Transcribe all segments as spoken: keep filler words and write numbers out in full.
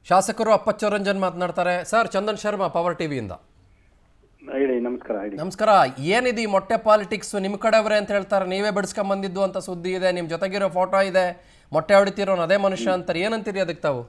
ಶಾಸಕರು ಅಪ್ಪಚ್ಚು ರಂಜನ್ ಮಾತನಾಡ್ತಾರೆ. Sir, Chandan Sharma, power ಟಿವಿಯಿಂದ. ಹೇಳಿ. ನಮಸ್ಕಾರ. ಹೇಳಿ. ನಮಸ್ಕಾರ. ಏನಿದೆ ಈ ಮೊಟ್ಟೆ ಪಾಲಿಟಿಕ್ಸ್? ನಿಮ್ಮ ಕಡೆಯವರೇ ಅಂತ ಹೇಳ್ತಾರೆ, ನೀವೇ ಬಿಡಿಸ್ಕೊಂಡ್ ಬಂದಿದ್ದು ಅಂತ ಸುದ್ದಿ ಇದೆ, ನಿಮ್ಮ ಜೊತೆಗಿರೋ ಫೋಟೋ ಇದೆ, ಮೊಟ್ಟೆ ಹೊಡಿತಿರೋನು ಅದೇ ಮನುಷ್ಯ ಅಂತಾರೆ. ಏನಂತೀರಿ ಅದಕ್ಕೆ ತಾವು?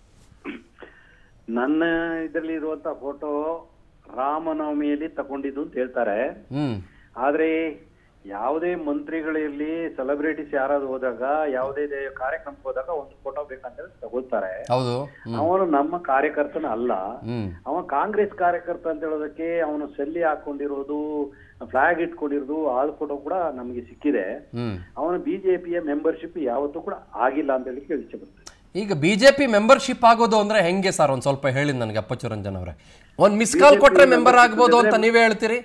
ನನ್ನ ಇದರಲ್ಲಿ ಇರುವಂತ ಫೋಟೋ ರಾಮನವಮಿಯಲ್ಲಿ ತಗೊಂಡಿದ್ದು ಅಂತ ಹೇಳ್ತಾರೆ. ಹ್ಮ್ ಆದ್ರೆ ಯಾವುದೇ ಮಂತ್ರಿಗಳಲ್ಲಿ ಸೆಲೆಬ್ರಿಟೀಸ್ ಯಾರಾದ್ರು ಹೋದಾಗ, ಯಾವುದೇ ಕಾರ್ಯಕ್ರಮಕ್ಕೆ ಹೋದಾಗ ಒಂದು ಫೋಟೋ ಬೇಕಂತ ತಗೊಳ್ತಾರೆ. ಹೌದು. ಅವನು ನಮ್ಮ ಕಾರ್ಯಕರ್ತನ ಅಲ್ಲ, ಹ್ಮ್ ಅವನು ಕಾಂಗ್ರೆಸ್ ಕಾರ್ಯಕರ್ತ ಅಂತ ಹೇಳೋದಕ್ಕೆ ಅವನು ಸೆಲ್ಲಿ ಹಾಕೊಂಡಿರೋದು, ಫ್ಲಾಗ್ ಇಟ್ಕೊಂಡಿರೋದು, ಆ ಫೋಟೋ ಕೂಡ ನಮಗೆ ಸಿಕ್ಕಿದೆ. ಹ್ಮ್ ಅವನು ಬಿಜೆಪಿಯ ಮೆಂಬರ್ಶಿಪ್ ಯಾವತ್ತೂ ಕೂಡ ಆಗಿಲ್ಲ ಅಂತ ಹೇಳಿ ಕೇಳಿಸಿ ಬರ್ತದೆ. ಈಗ ಬಿಜೆಪಿ ಮೆಂಬರ್ಶಿಪ್ ಆಗೋದು ಅಂದ್ರೆ ಹೆಂಗೆ ಸರ್? ಒಂದ್ ಸ್ವಲ್ಪ ಹೇಳಿ ನನಗೆ ಅಪ್ಪಚ್ಚು ರಂಜನ್ ಅವರೇ. ಒಂದ್ ಮಿಸ್ ಕಾಲ್ ಕೊಟ್ರೆ ಮೆಂಬರ್ ಆಗ್ಬೋದು ಅಂತ ನೀವೇ ಹೇಳ್ತೀರಿ?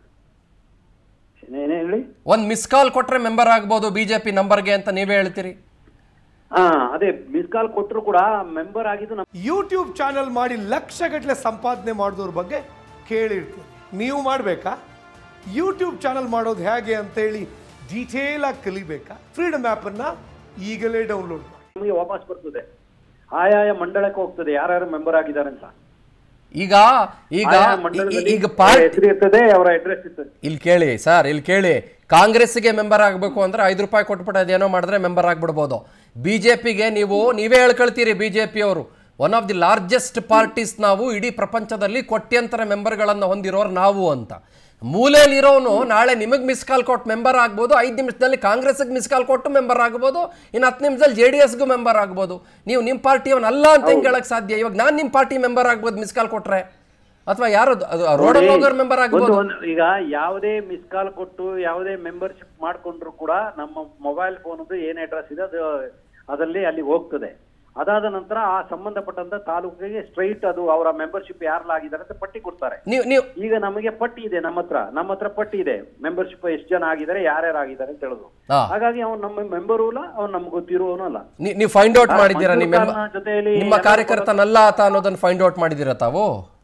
ಹೇಳಿ. ಒಂದ್ ಮಿಸ್ ಕಾಲ್ ಕೊಟ್ರೆ ಮೆಂಬರ್ ಆಗ್ಬೋದು ಬಿಜೆಪಿ ನಂಬರ್ಗೆ ಅಂತ ನೀವೇ ಹೇಳ್ತೀರಿ? ಹಾ, ಅದೇ ಮಿಸ್ ಕಾಲ್ ಕೊಟ್ಟರು ಕೂಡ ಮೆಂಬರ್ ಆಗಿದ್ದು. ಯೂಟ್ಯೂಬ್ ಚಾನೆಲ್ ಮಾಡಿ ಲಕ್ಷ ಗಟ್ಟಲೆ ಸಂಪಾದನೆ ಮಾಡಿದವ್ರ ಬಗ್ಗೆ ಕೇಳಿರ್ತೀವಿ. ನೀವು ಮಾಡಬೇಕಾ? ಯೂಟ್ಯೂಬ್ ಚಾನೆಲ್ ಮಾಡೋದು ಹೇಗೆ ಅಂತೇಳಿ ಡೀಟೇಲ್ ಆಗಿ ಕಲಿಬೇಕಾ? ಫ್ರೀಡಮ್ ಆ್ಯಪ್ ಅನ್ನ ಈಗಲೇ ಡೌನ್ಲೋಡ್ ಮಾಡಿ. ನಮಗೆ ವಾಪಸ್ ಬರ್ತದೆ, ಆಯಾಯ ಮಂಡಳಕ್ಕೆ ಹೋಗ್ತದೆ ಯಾರ್ಯಾರು ಮೆಂಬರ್ ಆಗಿದ್ದಾರೆ ಅಂತ. ಈಗ ಈಗ ಈಗ ಪಾರ್ಟಿ ಇರ್ತದೆ, ಅವರ ಅಡ್ರೆಸ್ ಇರ್ತದೆ. ಇಲ್ಲಿ ಕೇಳಿ ಸರ್, ಇಲ್ಲಿ ಕೇಳಿ. ಕಾಂಗ್ರೆಸ್ಗೆ ಮೆಂಬರ್ ಆಗಬೇಕು ಅಂದ್ರೆ ಐದು ರೂಪಾಯಿ ಕೊಟ್ಬಿಟ್ಟು ಅದೇನೋ ಮಾಡಿದ್ರೆ ಮೆಂಬರ್ ಆಗ್ಬಿಡ್ಬೋದು. ಬಿಜೆಪಿಗೆ ನೀವು ನೀವೇ ಹೇಳ್ಕೊಳ್ತೀರಿ, ಬಿಜೆಪಿ ಅವರು one of the largest parties ನಾವು, ಇಡೀ ಪ್ರಪಂಚದಲ್ಲಿ ಕೋಟ್ಯಂತರ ಮೆಂಬರ್ಗಳನ್ನು ಹೊಂದಿರೋರು ನಾವು ಅಂತ. ಮೂಲೆಯಲ್ಲಿರೋನು ನಾಳೆ ನಿಮಗೆ ಮಿಸ್ ಕಾಲ್ ಕೊಟ್ಟು ಮೆಂಬರ್ ಆಗ್ಬೋದು, ಐದು ನಿಮಿಷದಲ್ಲಿ ಕಾಂಗ್ರೆಸ್ಗೆ ಮಿಸ್ ಕಾಲ್ ಕೊಟ್ಟು ಮೆಂಬರ್ ಆಗ್ಬೋದು, ಇನ್ನು ಹತ್ತು ನಿಮಿಷದಲ್ಲಿ ಜೆ ಡಿ ಎಸ್ಗೂ ಮೆಂಬರ್ ಆಗ್ಬೋದು. ನೀವು ನಿಮ್ಮ ಪಾರ್ಟಿಯವನಲ್ಲ ಅಂತ ಹೆಂಗೆ ಹೇಳಕ್ ಸಾಧ್ಯ? ಇವಾಗ ನಾನು ನಿಮ್ಮ ಪಾರ್ಟಿ ಮೆಂಬರ್ ಆಗ್ಬೋದು ಮಿಸ್ ಕಾಲ್ ಕೊಟ್ರೆ, ಅಥವಾ ಯಾರು ರೋಡಲ್ಲಿ ಹೋಗೋರು ಮೆಂಬರ್ ಆಗ್ಬೋದು. ಈಗ ಯಾವುದೇ ಮಿಸ್ ಕಾಲ್ ಕೊಟ್ಟು ಯಾವುದೇ ಮೆಂಬರ್ಶಿಪ್ ಮಾಡ್ಕೊಂಡ್ರು ಕೂಡ ನಮ್ಮ ಮೊಬೈಲ್ ಫೋನ್ ಏನ್ ಅಡ್ರೆಸ್ ಇದೆ ಅದು ಅದರಲ್ಲಿ ಅಲ್ಲಿಗೆ ಹೋಗ್ತದೆ. ಅದಾದ ನಂತರ ಆ ಸಂಬಂಧಪಟ್ಟಂತ ತಾಲೂಕಿಗೆ ಸ್ಟ್ರೈಟ್ ಅದು ಅವರ ಮೆಂಬರ್ಶಿಪ್ ಯಾರೆಲ್ಲಾಗಿದ್ದಾರೆ ಅಂತ ಪಟ್ಟಿ ಕೊಡ್ತಾರೆ. ಈಗ ನಮಗೆ ಪಟ್ಟಿ ಇದೆ, ನಮ್ಮ ಹತ್ರ ನಮ್ಮ ಹತ್ರ ಪಟ್ಟಿ ಇದೆ, ಮೆಂಬರ್ಶಿಪ್ ಎಷ್ಟು ಜನ ಆಗಿದ್ದಾರೆ, ಯಾರ್ಯಾರು ಆಗಿದ್ದಾರೆ ಅಂತ ಹೇಳುದು. ಹಾಗಾಗಿ ಅವ್ನು ನಮ್ಮ ಮೆಂಬರು ಇಲ್ಲ, ಅವ್ನು ನಮ್ಗೆ ಗೊತ್ತಿರುವವನು ಅಲ್ಲ. ನೀವು ಫೈಂಡ್ ಔಟ್ ಮಾಡಿದ್ದೀರಾ ಜೊತೆಯಲ್ಲಿ ನಿಮ್ಮ ಕಾರ್ಯಕರ್ತನಲ್ಲ ಆತ ಅನ್ನೋದನ್ನ ಫೈಂಡ್ ಔಟ್ ಮಾಡಿದ್ದೀರಾ ತಾವು?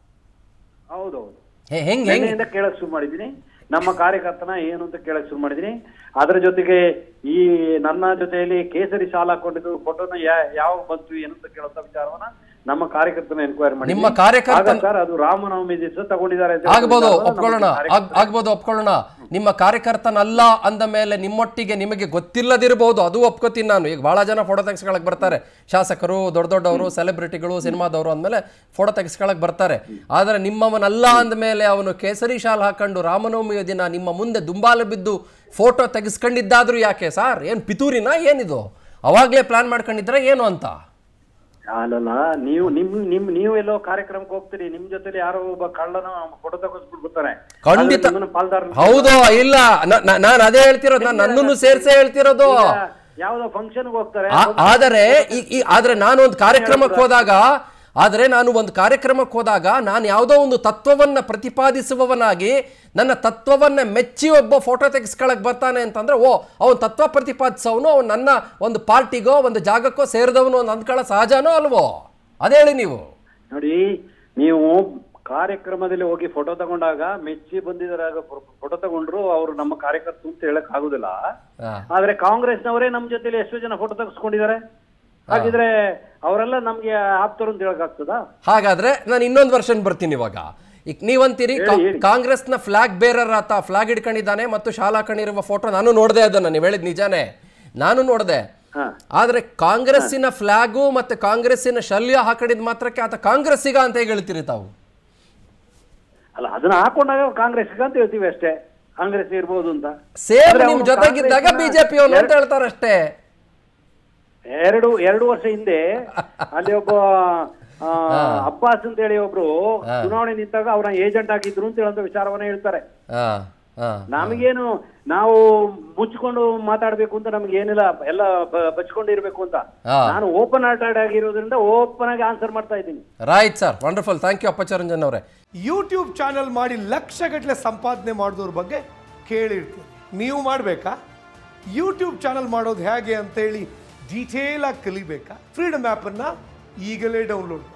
ಹೌದೌದು. ಹೆಂಗ್ ಹೆಂಗ್ ಕೇಳಕ್ ಶುರು ಮಾಡಿದೀನಿ, ನಮ್ಮ ಕಾರ್ಯಕರ್ತನ ಏನು ಅಂತ ಕೇಳಕ್ ಶುರು ಮಾಡಿದೀನಿ. ಅದರ ಜೊತೆಗೆ ಈ ನನ್ನ ಜೊತೆಯಲ್ಲಿ ಕೇಸರಿ ಶಾಲ್ ಹಾಕೊಂಡಿದ್ದು ಫೋಟೋನ ಯಾವ ಬಂತು ಏನಂತ ಕೇಳುವಂತ ವಿಚಾರವನ್ನ ನಮ್ಮ ಕಾರ್ಯಕರ್ತನ ಎನ್ಕ್ವೈರಿ ಮಾಡಿ. ನಿಮ್ಮ ಕಾರ್ಯಕರ್ತ ಸರ್, ಅದು ರಾಮನವಮಿ ದಿವಸ ತಗೊಂಡಿದ್ದಾರೆ ಆಗ್ಬೋದು, ಒಪ್ಕೊಳ್ಳೋಣ ಆಗ್ಬೋದು ಒಪ್ಕೊಳ್ಳೋಣ. ನಿಮ್ಮ ಕಾರ್ಯಕರ್ತನಲ್ಲ ಅಂದ ಮೇಲೆ ನಿಮ್ಮೊಟ್ಟಿಗೆ ನಿಮಗೆ ಗೊತ್ತಿಲ್ಲದಿರಬಹುದು, ಅದು ಒಪ್ಕೋತೀನಿ ನಾನು. ಈಗ ಬಹಳ ಜನ ಫೋಟೋ ತೆಗೆಸ್ಕೊಳಕ್ ಬರ್ತಾರೆ, ಶಾಸಕರು, ದೊಡ್ಡ ದೊಡ್ಡವರು, ಸೆಲೆಬ್ರಿಟಿಗಳು, ಸಿನಿಮಾದವರು ಅಂದಮೇಲೆ ಫೋಟೋ ತೆಗೆಸ್ಕೊಳಕ್ ಬರ್ತಾರೆ. ಆದ್ರೆ ನಿಮ್ಮವನಲ್ಲ ಅಂದಮೇಲೆ ಅವನು ಕೇಸರಿ ಶಾಲ್ ಹಾಕೊಂಡು ರಾಮನವಮಿಯ ದಿನ ನಿಮ್ಮ ಮುಂದೆ ದುಂಬಾಲು ಬಿದ್ದು ಫೋಟೋ ತೆಗೆಸ್ಕೊಂಡಿದ್ದಾದ್ರೂ ಯಾಕೆ ಸರ್? ಏನ್ ಪಿತೂರಿನ ಏನಿದು? ಅವಾಗ್ಲೇ ಪ್ಲಾನ್ ಮಾಡ್ಕೊಂಡಿದ್ರೆ ಏನು ಅಂತ? ಅಲ್ಲಲ್ಲ, ನೀವು ನಿಮ್ ನಿಮ್ ನೀವು ಎಲ್ಲೋ ಕಾರ್ಯಕ್ರಮಕ್ಕೆ ಹೋಗ್ತೀರಿ, ನಿಮ್ ಜೊತೆಲಿ ಯಾರೋ ಒಬ್ಬ ಕಳ್ಳನ ಫೋಟೋ ತಗೊಂಡ್ಬಿಟ್ಟು ಬರ್ತಾರೆ. ಖಂಡಿತ ಹೌದು. ಇಲ್ಲ, ನಾನು ಅದೇ ಹೇಳ್ತಿರೋದು, ನಾನು ನನ್ನನ್ನು ಸೇರ್ಸೇ ಹೇಳ್ತಿರೋದು. ಯಾವ್ದೋ ಫಂಕ್ಷನ್ ಹೋಗ್ತಾರೆ. ಆದರೆ ಆದ್ರೆ ನಾನು ಒಂದು ಕಾರ್ಯಕ್ರಮಕ್ಕೆ ಹೋದಾಗ ಆದರೆ ನಾನು ಒಂದು ಕಾರ್ಯಕ್ರಮಕ್ಕೆ ಹೋದಾಗ ನಾನು ಯಾವುದೋ ಒಂದು ತತ್ವವನ್ನು ಪ್ರತಿಪಾದಿಸುವವನಾಗಿ ನನ್ನ ತತ್ವವನ್ನು ಮೆಚ್ಚಿ ಒಬ್ಬ ಫೋಟೋ ತೆಗೆಸ್ಕೊಳಕ್ ಬರ್ತಾನೆ ಅಂತಂದ್ರೆ, ಓ ಅವನು ತತ್ವ ಪ್ರತಿಪಾದಿಸೋನು, ಅವನು ನನ್ನ ಒಂದು ಪಾರ್ಟಿಗೋ ಒಂದು ಜಾಗಕ್ಕೋ ಸೇರಿದವನು ಅಂತ ಅಂದ್ಕೊಳ್ಳೋ ಸಹಜನೋ ಅಲ್ವೋ? ಅದೇ ಹೇಳಿ ನೀವು. ನೋಡಿ, ನೀವು ಕಾರ್ಯಕ್ರಮದಲ್ಲಿ ಹೋಗಿ ಫೋಟೋ ತಗೊಂಡಾಗ ಮೆಚ್ಚಿ ಬಂದಿದ್ದಾಗ ಫೋಟೋ ತಗೊಂಡ್ರು ಅವರು ನಮ್ಮ ಕಾರ್ಯಕರ್ತರು ಅಂತ ಹೇಳಕ್ ಆಗುದಿಲ್ಲ. ಆದ್ರೆ ಕಾಂಗ್ರೆಸ್ನವರೇ ನಮ್ಮ ಜೊತೆಲಿ ಎಷ್ಟು ಜನ ಫೋಟೋ ತೆಗೆಸ್ಕೊಂಡಿದ್ದಾರೆ, ಹಾಗಿದ್ರೆ ಅವರೆಲ್ಲ ನಮ್ಗೆ ಆಪ್ತರು ಅಂತ ಹೇಳಕ್ ಆಗ್ತದ? ಹಾಗಾದ್ರೆ ನಾನು ಇನ್ನೊಂದು ವರ್ಷನ್ ಬರ್ತೀನಿ. ಇವಾಗ ಈಗ ನೀವಂತೀರಿ ಕಾಂಗ್ರೆಸ್ನ ಫ್ಲಾಗ್ ಬೇರರ್ ಆತ ಫ್ಲಾಗ್ ಹಿಡ್ಕೊಂಡಿದ್ದಾನೆ ಮತ್ತು ಶಾಲಾ ಕಣಿರುವ ಫೋಟೋ ನಾನು ನೋಡಿದೆ, ಅದನ್ನ ನೀವು ಹೇಳಿದ್ ನಿಜಾನೇ, ನಾನು ನೋಡಿದೆ. ಆದ್ರೆ ಕಾಂಗ್ರೆಸ್ಸಿನ ಫ್ಲಾಗು ಮತ್ತೆ ಕಾಂಗ್ರೆಸ್ಸಿನ ಶಲ್ಯ ಹಾಕೊಂಡಿದ್ ಮಾತ್ರಕ್ಕೆ ಆತ ಕಾಂಗ್ರೆಸ್ಸಿಗ ಅಂತ ಹೇಗೆ ಹೇಳ್ತೀರಿ ತಾವು? ಅಲ್ಲ, ಅದನ್ನ ಹಾಕೊಂಡಾಗ ಕಾಂಗ್ರೆಸ್ಸಿಗ ಅಂತ ಹೇಳ್ತೀವಿ ಅಷ್ಟೇ, ಕಾಂಗ್ರೆಸ್ ಇರ್ಬೋದು ಅಂತ. ಸೇಮ್ ನಿಮ್ ಜೊತೆಗಿದ್ದಾಗ ಬಿಜೆಪಿ ಅವನು ಅಂತ ಹೇಳ್ತಾರಷ್ಟೇ. ಎರಡು ಎರಡು ವರ್ಷ ಹಿಂದೆ ಅಲ್ಲಿ ಒಬ್ಬ ಅಬ್ಬಾಸ್ ಅಂತ ಹೇಳಿ ಒಬ್ರು ಚುನಾವಣೆ ನಿಂತಾಗ ಅವ್ರ ಏಜೆಂಟ್ ಆಗಿದ್ರು ಅಂತ ಹೇಳುವಂತ ವಿಚಾರವನ್ನ ಹೇಳ್ತಾರೆ. ನಮಗೇನು ನಾವು ಮುಚ್ಚಿಕೊಂಡು ಮಾತಾಡ್ಬೇಕು ಅಂತ ನಮ್ಗೆ ಏನಿಲ್ಲ, ಎಲ್ಲ ಬಚ್ಕೊಂಡಿರ್ಬೇಕು ಅಂತ. ನಾನು ಓಪನ್ ಹಾರ್ಟೆಡ್ ಆಗಿರೋದ್ರಿಂದ ಓಪನ್ ಆಗಿ ಆನ್ಸರ್ ಮಾಡ್ತಾ ಇದ್ದೀನಿ. Right sir, wonderful, thank you Appachu Ranjan ಅವರೇ. ಯೂಟ್ಯೂಬ್ ಚಾನೆಲ್ ಮಾಡಿ ಲಕ್ಷ ಗಟ್ಟಲೆ ಸಂಪಾದನೆ ಮಾಡಿದವ್ರ ಬಗ್ಗೆ ಕೇಳಿರ್ತೀವಿ. ನೀವು ಮಾಡಬೇಕಾ? ಯೂಟ್ಯೂಬ್ ಚಾನೆಲ್ ಮಾಡೋದು ಹೇಗೆ ಅಂತೇಳಿ ಡೀಟೇಲ್ ಆಗಿ ಕಲಿಬೇಕಾ? ಫ್ರೀಡಮ್ ಆ್ಯಪ್ ಅನ್ನ ಈಗಲೇ ಡೌನ್ಲೋಡ್ ಮಾಡಿ.